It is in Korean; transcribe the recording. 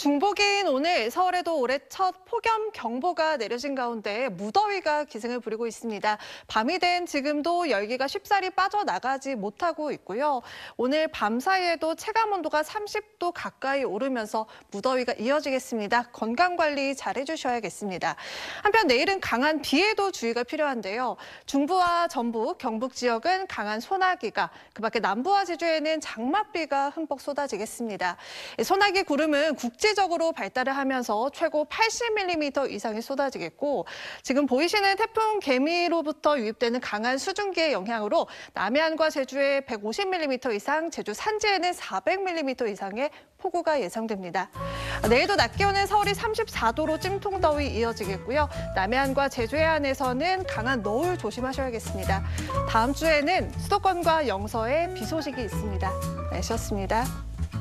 중복인 오늘 서울에도 올해 첫 폭염경보가 내려진 가운데 무더위가 기승을 부리고 있습니다. 밤이 된 지금도 열기가 쉽사리 빠져나가지 못하고 있고요. 오늘 밤 사이에도 체감온도가 30도 가까이 오르면서 무더위가 이어지겠습니다. 건강관리 잘 해주셔야겠습니다. 한편 내일은 강한 비에도 주의가 필요한데요. 중부와 전북, 경북 지역은 강한 소나기가, 그밖에 남부와 제주에는 장맛비가 흠뻑 쏟아지겠습니다. 소나기 구름은 국지적으로 발달을 하면서 최고 80mm 이상이 쏟아지겠고, 지금 보이시는 태풍 개미로부터 유입되는 강한 수증기의 영향으로 남해안과 제주에 150mm 이상, 제주 산지에는 400mm 이상의 폭우가 예상됩니다. 내일도 낮 기온은 서울이 34도로 찜통더위 이어지겠고요. 남해안과 제주 해안에서는 강한 너울 조심하셔야겠습니다. 다음 주에는 수도권과 영서에 비 소식이 있습니다. 날씨였습니다.